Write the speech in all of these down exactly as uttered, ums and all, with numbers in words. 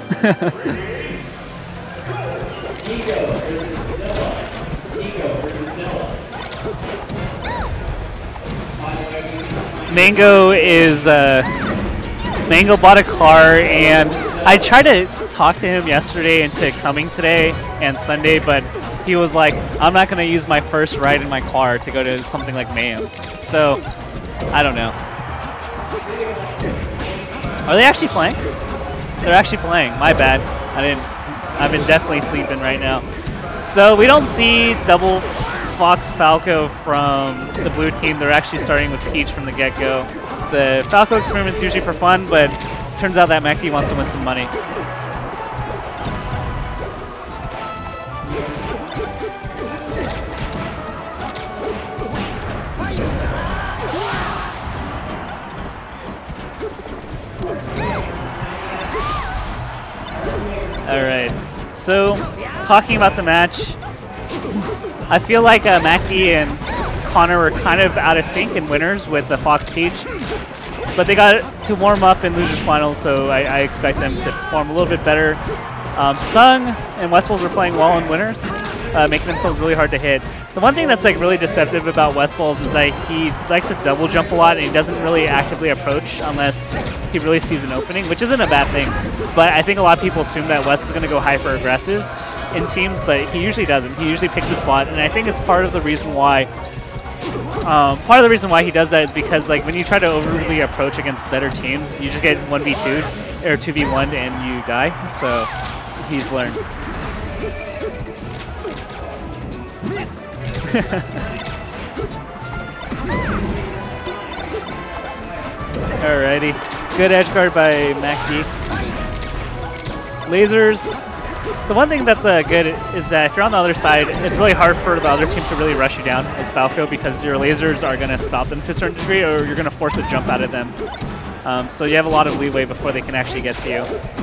Mango is uh, Mango bought a car, and I tried to talk to him yesterday into coming today and Sunday, but he was like, I'm not going to use my first ride in my car to go to something like Mayhem. So, I don't know. Are they actually playing? They're actually playing. My bad. I didn't. I've been definitely sleeping right now. So we don't see double Fox Falco from the blue team. They're actually starting with Peach from the get-go. The Falco experiment's usually for fun, but it turns out that MacD wants to win some money. All right, so talking about the match, I feel like uh, MacD and Connor were kind of out of sync in winners with the Fox Peach, but they got to warm up in losers finals, so I, I expect them to perform a little bit better. Um, Sung and Westballs were playing well in winners, uh, making themselves really hard to hit. The one thing that's like really deceptive about Westballs is that he likes to double jump a lot, and he doesn't really actively approach unless he really sees an opening, which isn't a bad thing. But I think a lot of people assume that West is going to go hyper aggressive in teams, but he usually doesn't. He usually picks a spot, and I think it's part of the reason why. Um, part of the reason why he does that is because like when you try to overly approach against better teams, you just get one v two or two v one and you die. So he's learned. Alrighty, good edge guard by MacD. Lasers. The one thing that's uh, good is that if you're on the other side, it's really hard for the other team to really rush you down as Falco because your lasers are going to stop them to a certain degree, or you're going to force a jump out of them. Um, so you have a lot of leeway before they can actually get to you.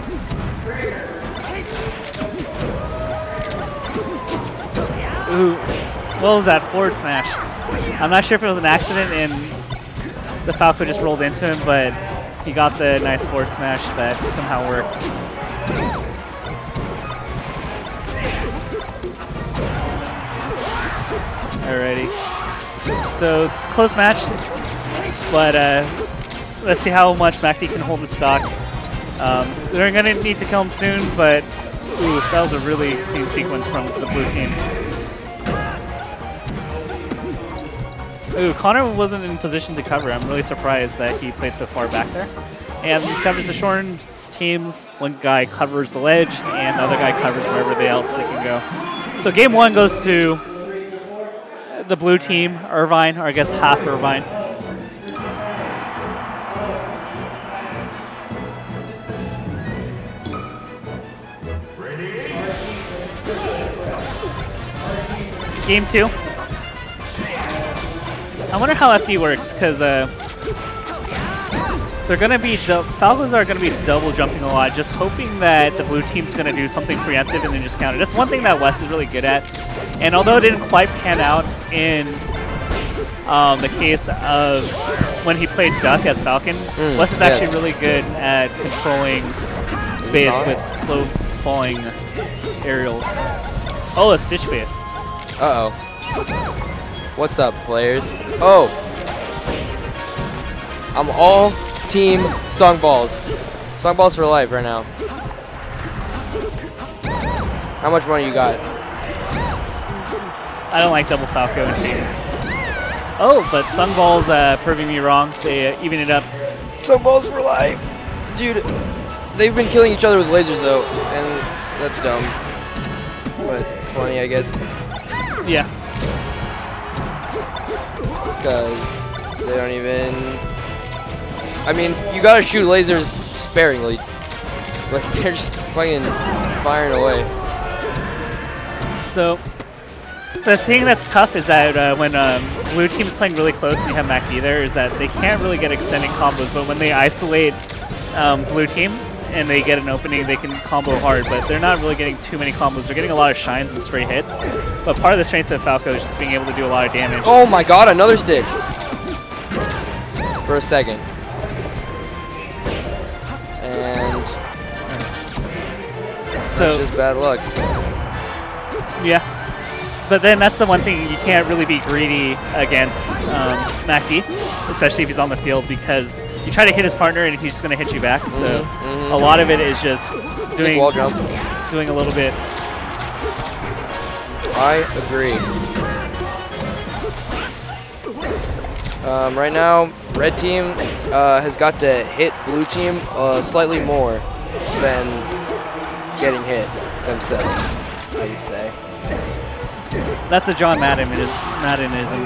Ooh, what was that forward smash? I'm not sure if it was an accident and the Falco just rolled into him, but he got the nice forward smash that somehow worked. Alrighty, so it's a close match, but uh, let's see how much MacD can hold the stock. Um, they're going to need to kill him soon, but ooh, that was a really clean sequence from the blue team. Ooh, Connor wasn't in position to cover. I'm really surprised that he played so far back there. And he covers the Shorn teams. One guy covers the ledge, and the other guy covers wherever else they can go. So game one goes to the blue team, Irvine, or I guess half Irvine. Game two. I wonder how F D works, because uh, they're going to be, Falcons are going to be double jumping a lot, just hoping that the blue team's going to do something preemptive and then just counter. That's one thing that West is really good at. And although it didn't quite pan out in um, the case of when he played Duck as Falcon, mm, West is actually yes. really good at controlling space with slow falling aerials. Oh, a Stitch face. Uh-oh. What's up, players? Oh! I'm all team Songballs. Songballs for life right now. How much money you got? I don't like double Falco in teams. Oh, but Songballs uh, proving me wrong. They uh, even it up. Songballs for life! Dude, they've been killing each other with lasers, though, and that's dumb. But funny, I guess. Yeah. Because they don't even... I mean, you gotta shoot lasers sparingly. But they're just fucking firing away. So, the thing that's tough is that uh, when um, blue team's playing really close and you have MacD there, is that they can't really get extended combos, but when they isolate um, blue team and they get an opening, they can combo hard, but they're not really getting too many combos. They're getting a lot of shines and straight hits, but part of the strength of Falco is just being able to do a lot of damage. Oh my god, another Stitch! For a second. And... So That's just bad luck. yeah. S- But then that's the one thing you can't really be greedy against um, MacD, especially if he's on the field, because you try to hit his partner and he's just going to hit you back. So mhm. a lot of it is just It's doing like wall jump. doing a little bit. I agree. Um, right now, red team uh, has got to hit blue team uh, slightly more than getting hit themselves, I would say. That's a John Madden Maddenism.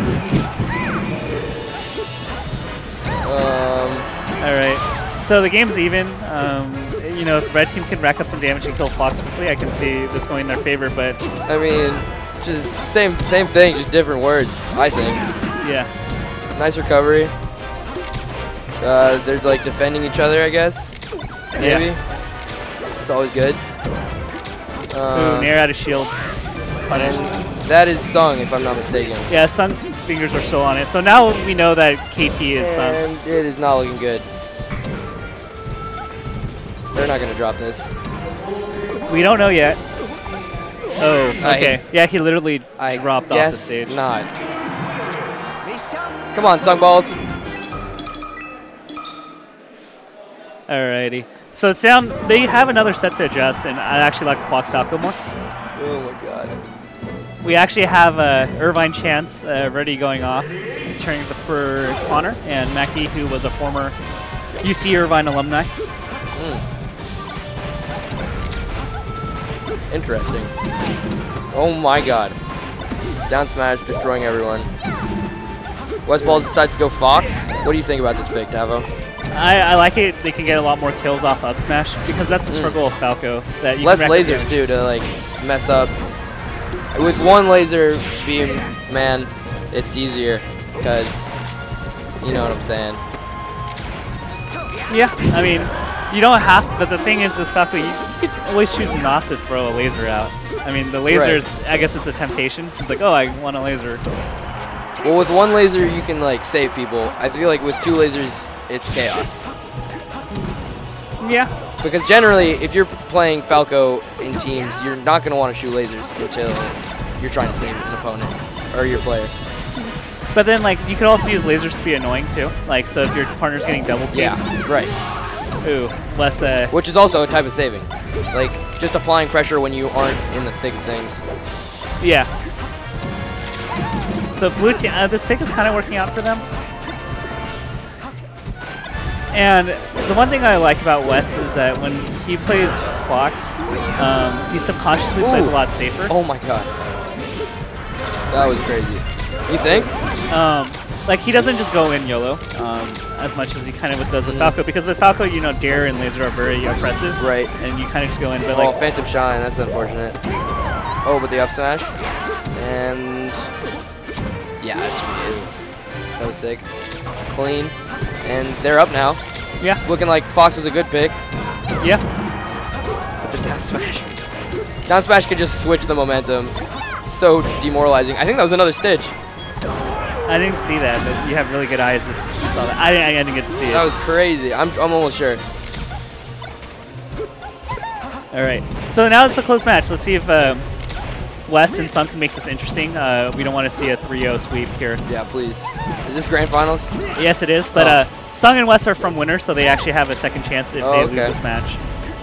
Um, All right. So the game's even. Um, you know, if red team can rack up some damage and kill Fox quickly, I can see that's going in their favor. But I mean, just same same thing, just different words, I think. yeah. Nice recovery. Uh, they're like defending each other, I guess. Maybe. Yeah. It's always good. Uh, Ooh, near out of shield. Punish. and that is Sung, if I'm not mistaken. Yeah, Sung's fingers are still on it. So now we know that K T is Sung. And it is not looking good. They're not going to drop this. We don't know yet. Oh, I- okay. Yeah, he literally I dropped off the guess stage. not. Come on, Sung Balls. Alrighty. So it's down. They have another set to adjust, and I actually like Fox Falco more. Oh my god. We actually have uh, Irvine Chance uh, already going off, turning the, for Connor, and MacD, who was a former U C Irvine alumni. Mm. Interesting. Oh my god. Down smash, destroying everyone. West Balls decides to go Fox. What do you think about this pick, Tavo? I, I like it. They can get a lot more kills off up smash because that's the struggle of Falco. That you Less can rack up lasers damage. too to like mess up. With one laser beam, man, it's easier because you know what I'm saying. Yeah, I mean, you don't have, but the thing is, this Falco, you, you could always choose not to throw a laser out. I mean, the lasers, I guess it's a temptation. It's like, oh, I want a laser. Well, with one laser you can like save people. I feel like with two lasers it's chaos. Yeah. Because generally, if you're playing Falco in teams, you're not going to want to shoot lasers until you're trying to save an opponent or your player. But then, like, you could also use lasers to be annoying, too. Like, so if your partner's getting double teamed. Yeah, right. Ooh, less, uh... Which is also a type of saving. Like, just applying pressure when you aren't in the thick of things. Yeah. So blue team, uh, this pick is kind of working out for them. And the one thing I like about Wes is that when he plays Fox, um, he subconsciously plays a Ooh. lot safer. Oh my god. That was crazy. You think? Um, like, he doesn't just go in YOLO um, as much as he kind of does with Mhm. Falco, because with Falco, you know, Dare and Laser are very oppressive. Right. And you kind of just go in, but Oh, like... Phantom Shine. That's unfortunate. Oh, but the up smash. And... yeah, that should be it. That was sick. Clean. And they're up now. Yeah. Looking like Fox was a good pick. Yeah. But the down smash. Down smash could just switch the momentum. So demoralizing. I think that was another Stitch. I didn't see that, but you have really good eyes to s- you saw that. I didn't, I didn't get to see it. That was crazy. I'm, I'm almost sure. All right. So now it's a close match. Let's see if um, Wes and Sung can make this interesting. Uh, we don't want to see a three oh sweep here. Yeah, please. Is this grand finals? Yes, it is. But Oh. uh, Sung and Wes are from winners, so they actually have a second chance if Oh, they okay. lose this match.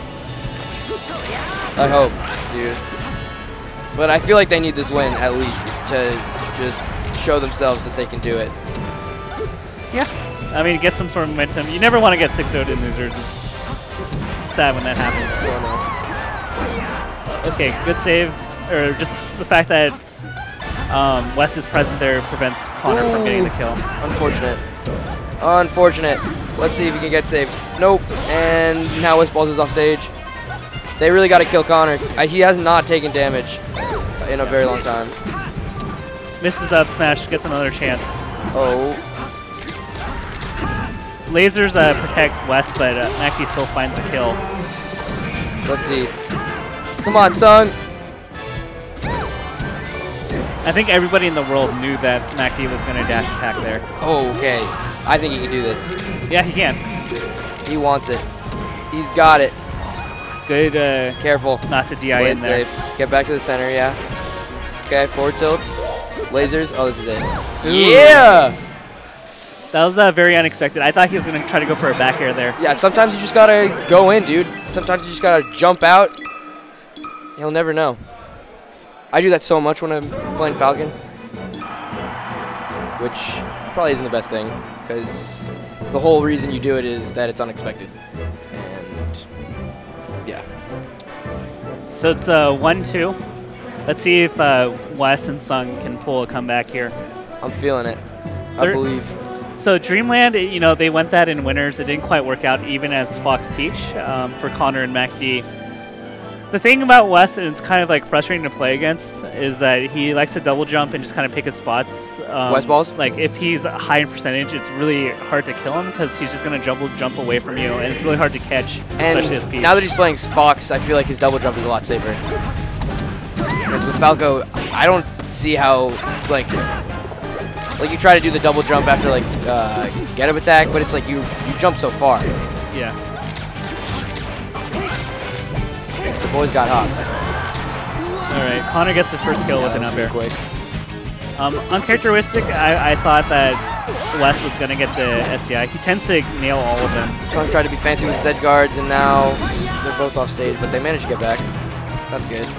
I hope, dude. But I feel like they need this win at least to just show themselves that they can do it. Yeah. I mean, get some sort of momentum. You never want to get six oh'd in losers. It's, it's sad when that happens. I don't know. Okay, good save. Or just the fact that um, Wes is present there prevents Connor from getting the kill. Unfortunate. Unfortunate. Let's see if he can get saved. Nope. And now West Balls is off stage. They really got to kill Connor. Uh, he has not taken damage in a very long time. Misses up smash, gets another chance. Oh. Lasers uh, protect Wes, but uh, MacD still finds a kill. Let's see. Come on, Sung. I think everybody in the world knew that MacD was going to dash attack there. Oh, okay. I think he can do this. Yeah, he can. He wants it. He's got it. Good. Uh, Careful. Not to D I Play in it there. safe. Get back to the center, yeah. Okay, forward tilts. Lasers. Oh, this is it. Ooh. Yeah! That was uh, very unexpected. I thought he was going to try to go for a back air there. Yeah, sometimes you just gotta go in, dude. Sometimes you just gotta jump out. He'll never know. I do that so much when I'm playing Falcon. Which probably isn't the best thing, because the whole reason you do it is that it's unexpected. And, yeah. So it's uh, one two. Let's see if uh, Wes and Sung can pull a comeback here. I'm feeling it. They're I believe. So Dreamland, you know, they went that in winners. It didn't quite work out even as Fox Peach um, for Connor and MacD. The thing about Wes, and it's kind of like frustrating to play against, is that he likes to double jump and just kind of pick his spots. Um, West balls? Like if he's high in percentage, it's really hard to kill him because he's just going to jump jump away from you, and it's really hard to catch, especially as And Peach. now that he's playing Fox, I feel like his double jump is a lot safer. Because with Falco, I don't see how, like, like you try to do the double jump after like uh, get up attack, but it's like you you jump so far. Yeah. The boys got hops. All right, Connor gets the first kill Yeah, with an that up was air. really quick. Um, uncharacteristic, I, I thought that Wes was going to get the S D I. He tends to nail all of them. Sung tried to be fancy with his edge guards, and now they're both off stage, but they managed to get back. That's good.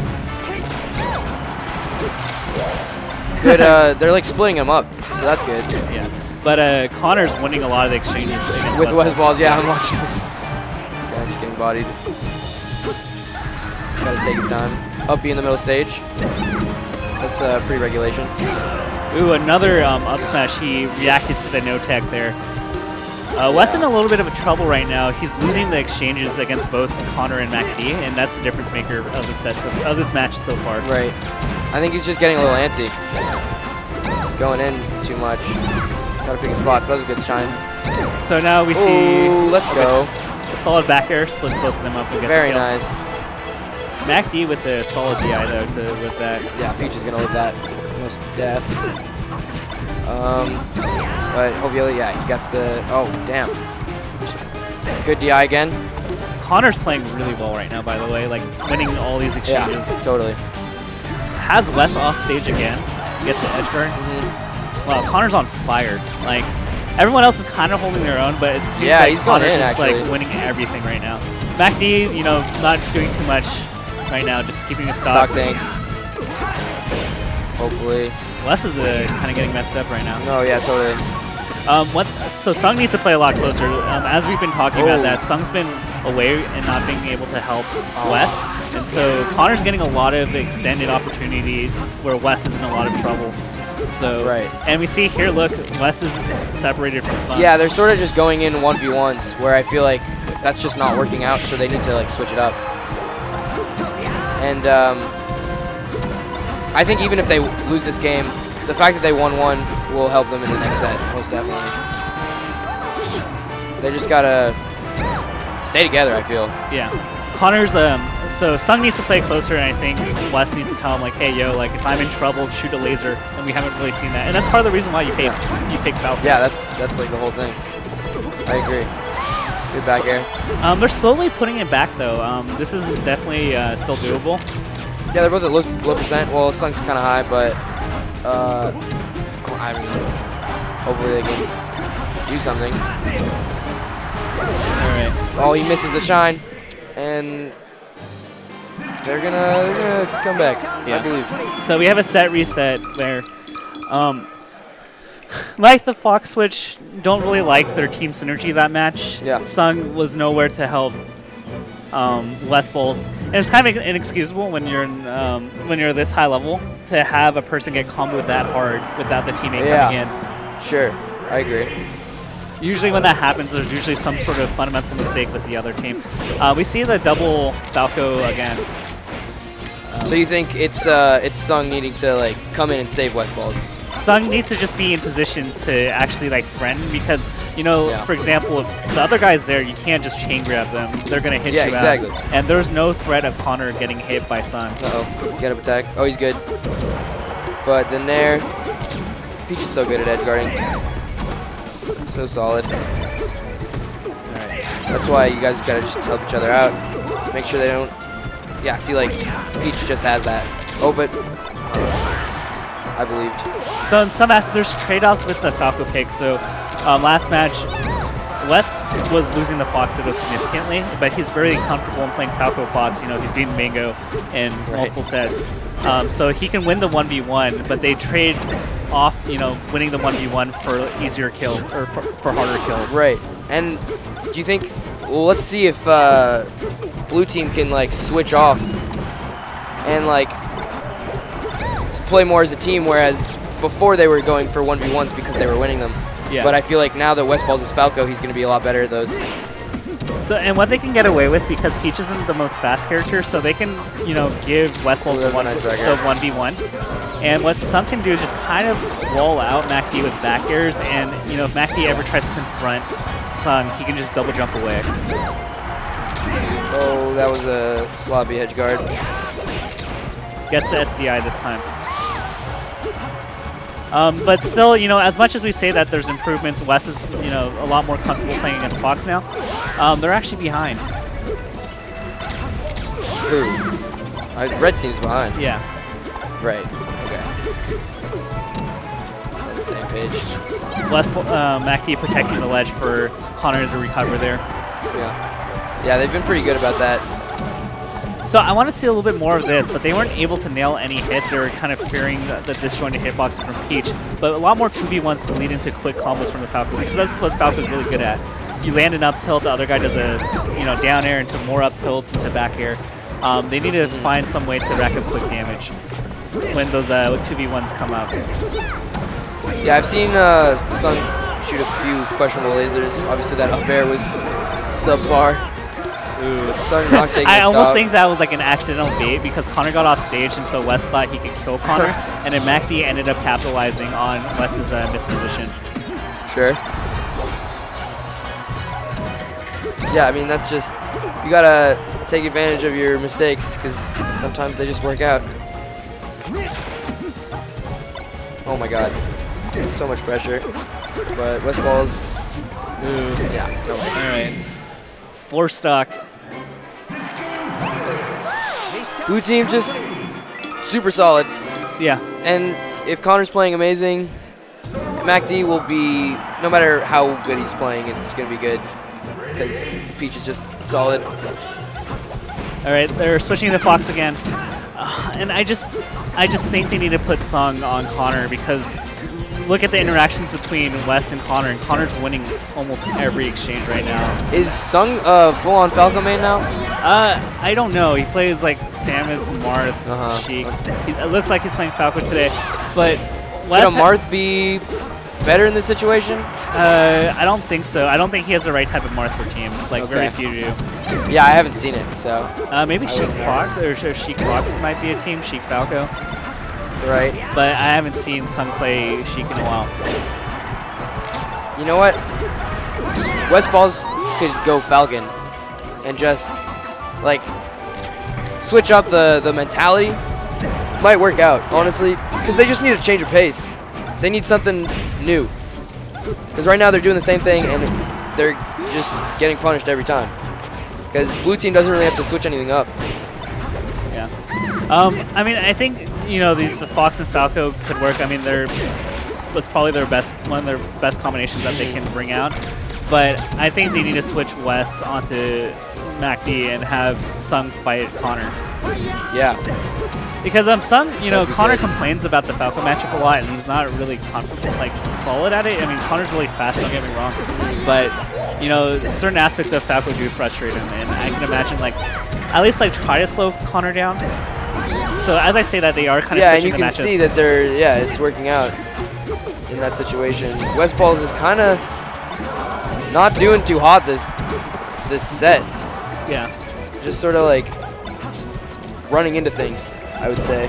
Good. Uh, they're like splitting them up, so that's good. Yeah. But uh, Connor's winning a lot of the exchanges against With Wes West Balls. balls, yeah, I'm watching this. Guy just getting bodied. Try to take his time. Up B in the middle stage. That's uh, pre-regulation. Ooh, another um, up smash. He reacted to the no tech there. Uh, Wes in a little bit of a trouble right now. He's losing the exchanges against both Connor and MacD, and that's the difference maker of the sets of, of this match so far. Right. I think he's just getting a little antsy. Going in too much. Gotta pick a spot, so that was a good shine. So now we see Ooh, let's go. a solid back air, splits both of them up and gets Very a kill. nice. MacD with the solid D I though to with that. Yeah, Peach is gonna live that most death. Um, but hopefully, yeah, he gets the. Oh, damn. Good D I again. Connor's playing really well right now, by the way, like winning all these exchanges. Yeah, totally. Has Wes off stage again, gets the edge guard. Mm-hmm. Wow, Connor's on fire. Like everyone else is kind of holding their own, but it seems Yeah, like he's going Connor's in, just actually. like winning everything right now. MacD, you know, not doing too much right now, just keeping his Stock stocks. tanks. Hopefully. Wes is uh, kind of getting messed up right now. No, yeah, totally. Um, what? So Sung needs to play a lot closer. Um, as we've been talking Oh. about that, Sung's been away and not being able to help Oh. Wes, and so Connor's getting a lot of extended opportunity where Wes is in a lot of trouble. So, Right. and we see here, look, Wes is separated from Sung. Yeah, they're sort of just going in one v ones, where I feel like that's just not working out, so they need to like switch it up. And um, I think even if they lose this game, the fact that they won one will help them in the next set, most definitely. They just gotta stay together, I feel. Yeah. Connor's, um, so Sung needs to play closer, and I think Wes needs to tell him, like, hey, yo, like, if I'm in trouble, shoot a laser, and we haven't really seen that. And that's part of the reason why you pick, you pick Falcon. Yeah, that's that's like the whole thing. I agree. Good back air. Um, they're slowly putting it back, though. Um, this is definitely uh, still doable. Yeah, they're both at low, low percent. Well, Sung's kind of high, but uh, I mean, hopefully they can do something. All right. Oh, he misses the shine, and they're gonna, they're gonna come back, Yeah. I believe. So we have a set reset where, um, like the Fox Switch, don't really like their team synergy that match. Yeah. Sung was nowhere to help um, Wes Balls, and it's kind of inexcusable when you're in, um, when you're this high level to have a person get comboed that hard without the teammate Yeah. coming in. Sure, I agree. Usually when that happens, there's usually some sort of fundamental mistake with the other team. Uh, we see the double Falco again. Um, So you think it's uh, it's Sung needing to like come in and save West balls? Sung needs to just be in position to actually like threaten, because, you know, Yeah. for example, if the other guy's there, you can't just chain grab them. They're going to hit Yeah, you exactly. out. And there's no threat of Connor getting hit by Sung. Uh-oh, get up attack. Oh, he's good. But then there, Peach is so good at edge guarding. So solid. All right. That's why you guys gotta just help each other out. make sure they don't. Yeah, see, like, Peach just has that. Oh, but uh, I believed. So in some aspects, there's trade-offs with the Falco pick. So um, last match, Wes was losing the Fox Ditto significantly, but he's very comfortable in playing Falco Fox. You know, he's beaten Mango in Right. multiple sets. Um, so he can win the one v one, but they trade off, you know, winning the one v one for easier kills, or for, for harder kills. Right. And do you think, well, let's see if uh, blue team can, like, switch off and, like, play more as a team, whereas before they were going for one v ones because they were winning them. Yeah. But I feel like now that West Balls is Falco, he's going to be a lot better at those. So, and what they can get away with, because Peach isn't the most fast character, so they can, you know, give West Balls Ooh, the that's a one, nice the back air. one v one. And what Sung can do is just kind of wall out MacD with back airs, and, you know, if MacD ever tries to confront Sung, he can just double jump away. Oh, that was a sloppy edge guard. Gets the S D I this time. Um, but still, you know, as much as we say that there's improvements, Wes is, you know, a lot more comfortable playing against Fox now. Um, they're actually behind. Who? Uh, red team's behind. Yeah. Right. Okay. On the same page. Wes, uh, MacD protecting the ledge for Connor to recover there. Yeah. Yeah, they've been pretty good about that. So I want to see a little bit more of this, but they weren't able to nail any hits. They were kind of fearing the, the disjointed hitboxes from Peach. But a lot more two v ones to lead into quick combos from the Falco, because that's what Falco's really good at. You land an up tilt, the other guy does a you know down air into more up tilts into back air. Um, they need to find some way to rack up quick damage when those uh, two v ones come up. Yeah, I've seen uh, Sung shoot a few questionable lasers. Obviously, that up air was subpar. Ooh. Sung not taking I a almost stop. think that was like an accidental bait, because Connor got off stage, and so Wes thought he could kill Connor, and then MacD ended up capitalizing on Wes's uh, misposition. Sure. Yeah, I mean, that's just, you gotta take advantage of your mistakes, because sometimes they just work out. Oh my god. So much pressure. But West Balls, Ooh. yeah, no way. Alright. Four stock. Blue team just super solid. Yeah. And if Connor's playing amazing, MacD will be, no matter how good he's playing, it's going to be good. Because Peach is just solid. Alright, they're switching to Fox again. Uh, and I just I just think they need to put Sung on Connor, because look at the interactions between Wes and Connor, and Connor's winning almost every exchange right now. Is Sung uh, full-on Falco main now? Uh, I don't know. He plays like Samus, Marth, Uh-huh. Sheik. He, it looks like he's playing Falco today, but Could Wes a Marth be better in this situation? Uh, I don't think so. I don't think he has the right type of Marth for teams. Like, very Okay. few do. Yeah, I haven't seen it, so. Uh, maybe I Sheik wouldn't know. Fox, or, or Sheik Fox might be a team, Sheik Falco. Right. But I haven't seen Sung play Sheik in a while. You know what? West Balls could go Falcon and just, like, switch up the, the mentality. Might work out, honestly, because they just need a change of pace. They need something new. Because right now they're doing the same thing, and they're just getting punished every time. Because blue team doesn't really have to switch anything up. Yeah. Um, I mean, I think, you know, the, the Fox and Falco could work. I mean, they're that's probably their best one of their best combinations that they can bring out. But I think they need to switch Wes onto MacD and have Sung fight Connor. Yeah. Because um, Sung, you know, That'd be Connor good. complains about the Falco matchup a lot, and he's not really confident, like solid at it. I mean, Connor's really fast. Don't get me wrong, but you know, certain aspects of Falco do frustrate him, and I can imagine like at least like try to slow Connor down. So as I say that, they are kind of Yeah, and switching you the can matchups. see that they're, yeah, it's working out in that situation. West Balls is kind of not doing too hot this this set. Yeah. Just sort of like running into things, I would say.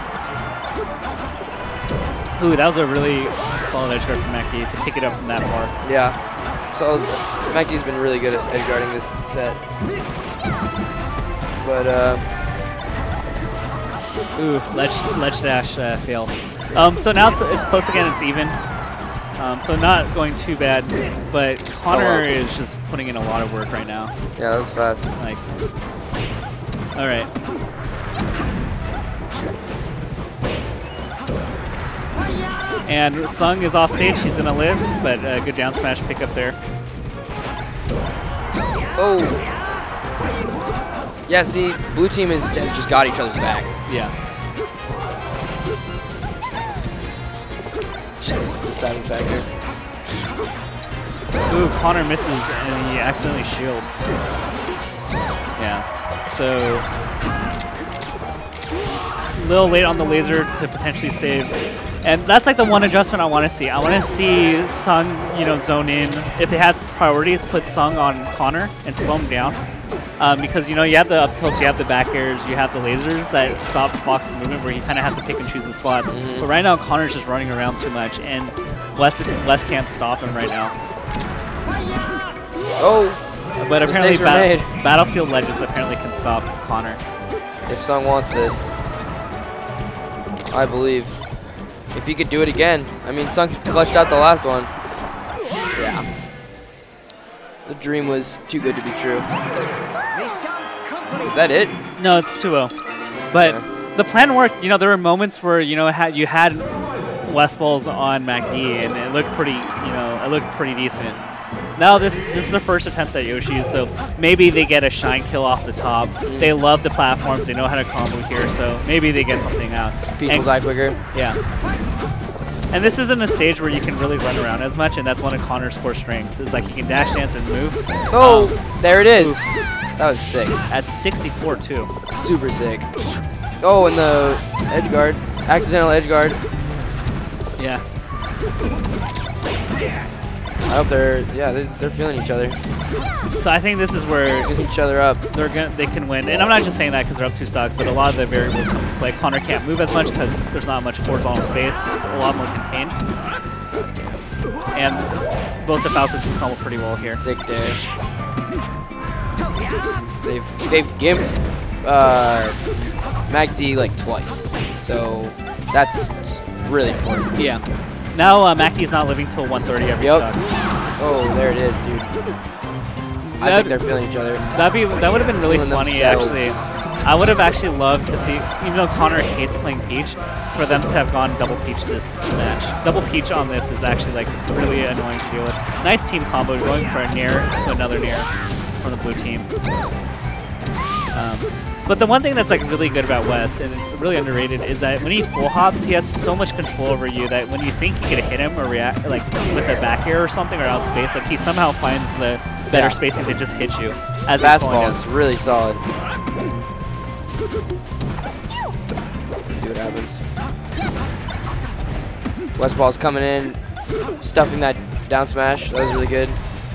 Ooh, that was a really solid edge guard from MacD to pick it up from that far. Yeah. So MacD's been really good at edge guarding this set. But uh, Ooh, ledge, ledge dash uh, failed. Um, so now it's, it's close again, it's even. Um, so not going too bad, but Connor Oh, wow. is just putting in a lot of work right now. yeah, that was fast. Like, All right. And Sung is off stage. He's going to live, but a good down smash pick up there. Oh. Yeah, see, blue team is, has just got each other's back. Yeah. Just the deciding factor. Ooh, Connor misses and he accidentally shields. Yeah. So, a little late on the laser to potentially save. And that's like the one adjustment I want to see. I want to see Sung, you know, zone in. If they had priorities, put Sung on Connor and slow him down. Um, because, you know, you have the up tilts, you have the back airs, you have the lasers that stop Fox's movement where he kind of has to pick and choose the spots. Mm-hmm. But right now, Connor's just running around too much, and Les, Les can't stop him right now. Oh! But apparently, were bat made. Battlefield Legends apparently can stop Connor. If Sung wants this, I believe. If he could do it again. I mean, Sung clutched out the last one. Yeah. The dream was too good to be true. Is that it? No, it's two oh. But Yeah. the plan worked. You know, there were moments where, you know, had you had West Balls on MacD, and it looked pretty, you know, it looked pretty decent. Now this this is their first attempt at Yoshi, so maybe they get a shine kill off the top. Mm. They love the platforms. They know how to combo here, so maybe they get something out. Peach And- will die quicker. Yeah. And this isn't a stage where you can really run around as much, and that's one of Connor's core strengths, is like he can dash dance and move. Oh, Um, there it is. oof. That was sick. At sixty-four, too. Super sick. Oh, and the edge guard. Accidental edge guard. Yeah. I hope they're, yeah, they're, they're feeling each other. So I think this is where Feeling each other up. they're gonna, they can win. And I'm not just saying that because they're up two stocks, but a lot of the variables come into play. Connor can't move as much because there's not much horizontal space. It's a lot more contained. And both the Falcons can combo pretty well here. Sick there. They've, they've gimped uh, MacD like twice. So that's really important. Yeah. Now uh, Mackey's not living till one thirty every Yep. stock. Oh, there it is, dude. I That- think they're feeling each other. That'd be that would have been really Feeling funny themselves. actually. I would have actually loved to see, even though Connor hates playing Peach, for them to have gone double Peach this match. Double Peach on this is actually like really annoying to deal with. Nice team combo, going for a Nair to another Nair from the blue team. Um, but the one thing that's like really good about Wes, and it's really underrated, is that when he full hops, he has so much control over you that when you think you could hit him or react like with a back air or something or out space, like he somehow finds the better Yeah. spacing to just hit you. As he's falling Fastball down. is really solid. See what happens. West Ball's coming in, stuffing that down smash. That was really good.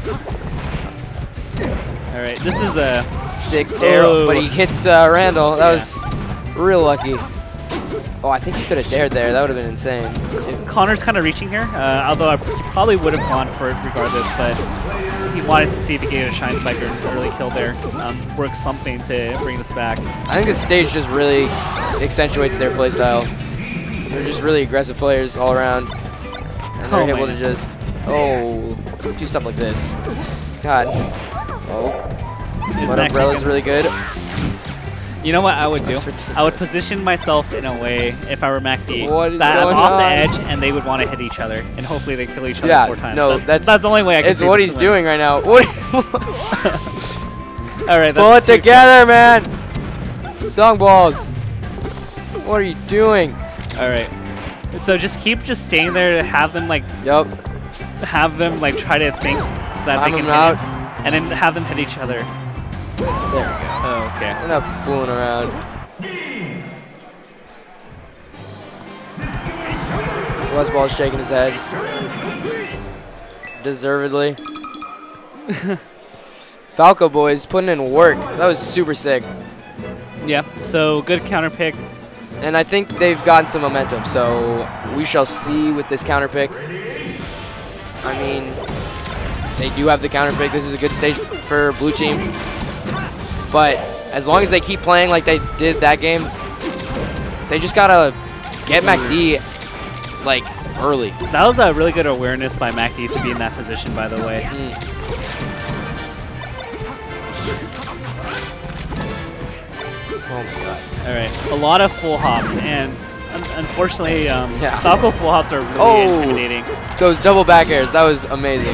All right, this is a Sick dare, Oh. but he hits uh, Randall. That Yeah. was real lucky. Oh, I think he could have dared there. That would have been insane. If, Connor's kind of reaching here, uh, although I probably would have gone for it regardless, but he wanted to see if he could get a Shine Spike or an early kill there. Um, work something to bring this back. I think this stage just really accentuates their playstyle. They're just really aggressive players all around, and they're Oh, able man. to just oh do stuff like this. God. Oh, Is but Mac Umbrella's making- really good. You know what I would do? That's ridiculous. I would position myself in a way, if I were MacD, What is that I'm going off the on? edge and they would want to hit each other, and hopefully they kill each other Yeah, four times. no, that's, that's- that's the only way I can It's see what this he's win. doing right now. What? All right, Pull it that's two together, man. Song balls. What are you doing? kills. All right. So just keep just staying there to have them like Yup. have them like try to think that Time they can them hit out. it, and then have them hit each other. There we go. Oh, okay. We're not fooling around. West Ball's shaking his head. Deservedly. Falco boys putting in work. That was super sick. Yeah. So good counter pick. And I think they've gotten some momentum, so we shall see with this counter pick. I mean, they do have the counter pick. This is a good stage for blue team. But as long as they keep playing like they did that game, they just gotta get MacD like early. That was a really good awareness by MacD to be in that position, by the way. Mm. Oh my god. All right, a lot of full hops, and un unfortunately, um, Yeah. Falco full hops are really Oh. intimidating. Those double back airs, that was amazing.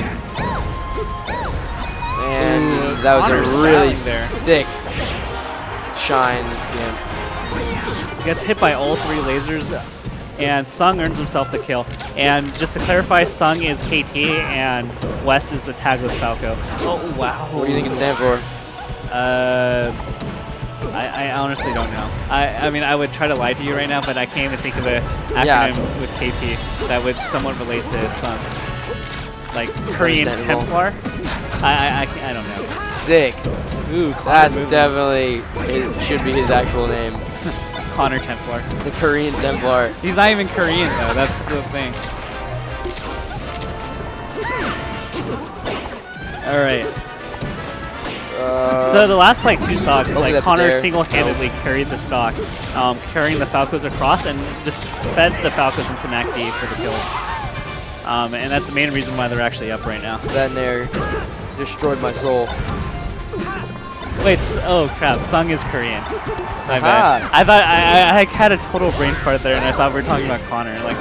And Ooh, that was Connor a really styling there. sick shine. Yeah. Gets hit by all three lasers, and Sung earns himself the kill. And just to clarify, Sung is K T, and Wes is the tagless Falco. Oh, wow. What do you think it stands for? Uh, I, I honestly don't know. I, I mean, I would try to lie to you right now, but I can't even think of an acronym Yeah. with K T that would somewhat relate to Sung. Like Korean understandable. Templar? I, I, I, can't- I don't know. Sick. Ooh, Connor That's moving. definitely, it should be his actual name. Connor Templar. The Korean Templar. He's not even Korean, though. That's the thing. All right. Uh, So the last like two stocks, hopefully like that's Connor there. single-handedly carried the stock, um, carrying the Falcos across and just fed the Falcos into M A C D for the kills. Um, and that's the main reason why they're actually up right now. that nair destroyed my soul. Wait, s oh crap, Sung is Korean. My Aha. bad. I thought I, I, I had a total brain fart there, and I thought we were talking about Connor. Like,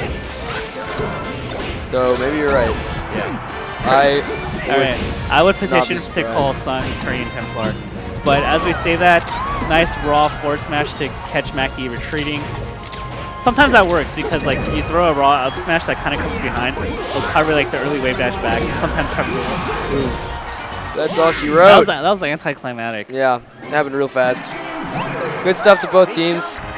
So maybe you're right. yeah. I All right, I would not petition be to call surprised. Sung Korean Templar. But as we say that, nice raw forward smash to catch M A C D retreating. Sometimes that works because like you throw a raw up smash that kind of comes behind, it'll cover like the early wave dash back. Sometimes covers it. Ooh. That's all she That wrote. was that was like anticlimactic. Yeah, it happened real fast. Good stuff to both teams.